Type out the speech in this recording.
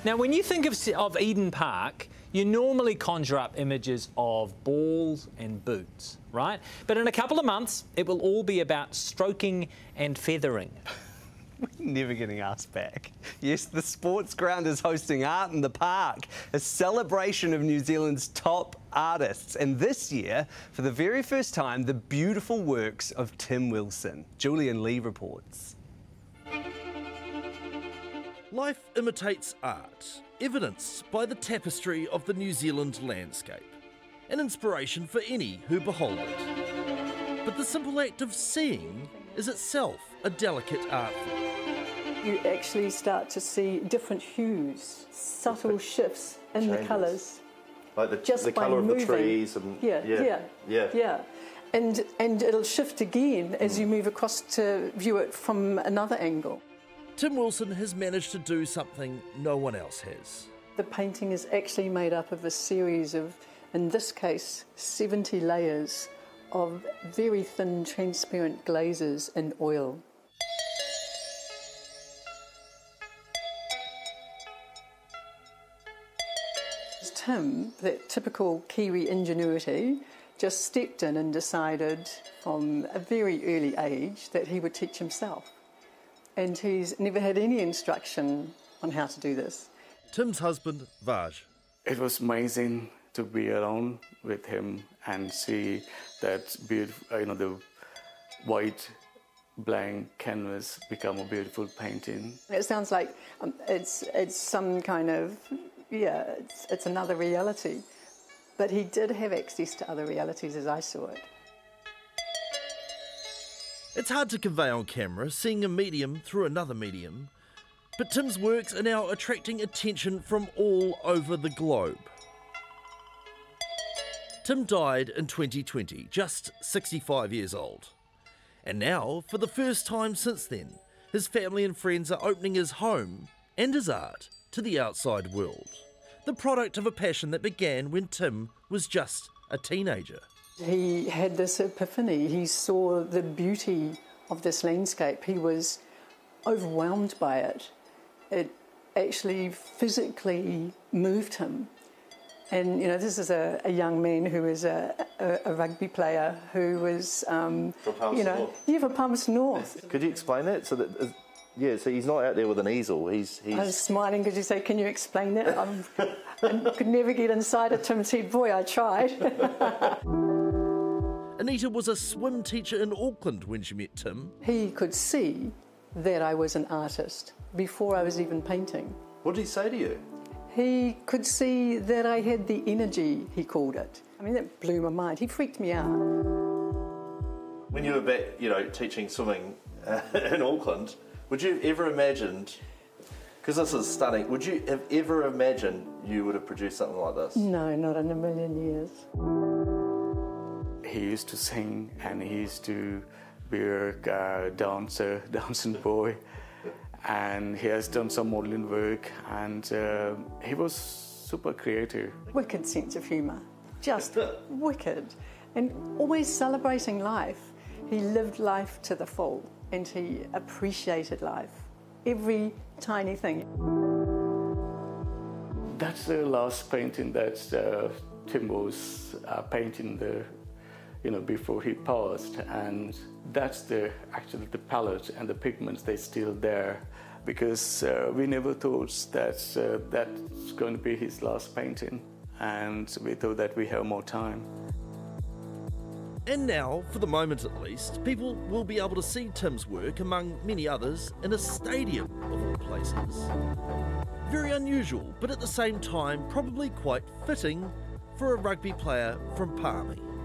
Now, when you think of Eden Park, you normally conjure up images of balls and boots, right? But in a couple of months, it will all be about stroking and feathering. We're never getting asked back. Yes, the sportsground is hosting Art in the Park, a celebration of New Zealand's top artists. And this year, for the very first time, the beautiful works of Tim Wilson. Julian Lee reports. Life imitates art, evidenced by the tapestry of the New Zealand landscape. An inspiration for any who behold it. But the simple act of seeing is itself a delicate art form. You actually start to see different hues, subtle shifts in the colours. Like the colour of the trees and yeah. And it'll shift again as you move across to view it from another angle. Tim Wilson has managed to do something no one else has. The painting is actually made up of a series of, in this case, 70 layers of very thin transparent glazes in oil. Tim, that typical Kiwi ingenuity, just stepped in and decided from a very early age that he would teach himself. And he's never had any instruction on how to do this. Tim's husband, Vaj. It was amazing to be around with him and see that beautiful, the white blank canvas become a beautiful painting. It sounds like it's some kind of, it's another reality. But he did have access to other realities as I saw it. It's hard to convey on camera, seeing a medium through another medium, but Tim's works are now attracting attention from all over the globe. Tim died in 2020, just 65 years old. And now, for the first time since then, his family and friends are opening his home and his art to the outside world. The product of a passion that began when Tim was just a teenager. He had this epiphany. He saw the beauty of this landscape. He was overwhelmed by it. It actually physically moved him. And, this is a young man who is a rugby player who was, from Palmerston North. From Palmerston North. Could you explain that? So he's not out there with an easel. He's... I was smiling because you say, can you explain that? I could never get inside of Tim's head. Boy, I tried. Anita was a swim teacher in Auckland when she met Tim. He could see that I was an artist before I was even painting. What did he say to you? He could see that I had the energy, he called it. I mean, that blew my mind. He freaked me out. When you were back, teaching swimming in Auckland, would you have ever imagined, because this is stunning, would you have ever imagined you would have produced something like this? No, not in a million years. He used to sing and he used to be a dancing boy. And he has done some modelling work and he was super creative. Wicked sense of humour, just wicked. And always celebrating life. He lived life to the full and he appreciated life, every tiny thing. That's the last painting that Tim was painting before he passed, and that's actually the palette and the pigments, they're still there, because we never thought that that's going to be his last painting, and we thought that we have more time. And now, for the moment at least, people will be able to see Tim's work, among many others, in a stadium of all places. Very unusual, but at the same time probably quite fitting for a rugby player from Palmy.